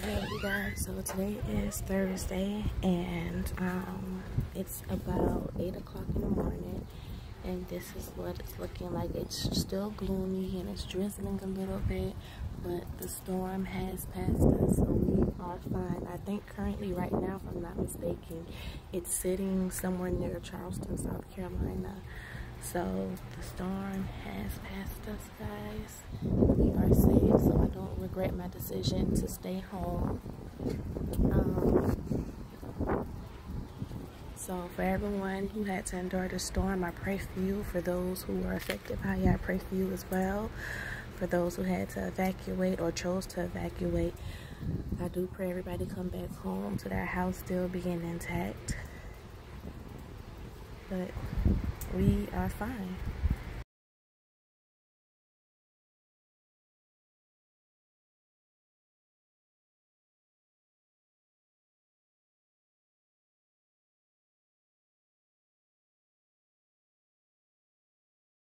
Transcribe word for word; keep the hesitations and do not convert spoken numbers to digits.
Hey you guys, so today is Thursday and um, it's about eight o'clock in the morning, and this is what it's looking like. It's still gloomy and it's drizzling a little bit, but the storm has passed us, so we are fine. I think currently right now, if I'm not mistaken, it's sitting somewhere near Charleston, South Carolina. So the storm has passed us, guys. We are safe, so I don't regret my decision to stay home. Um, so for everyone who had to endure the storm, I pray for you. For those who were affected by it, I pray for you as well. For those who had to evacuate or chose to evacuate, I do pray everybody come back home to their house still being intact. But we are fine.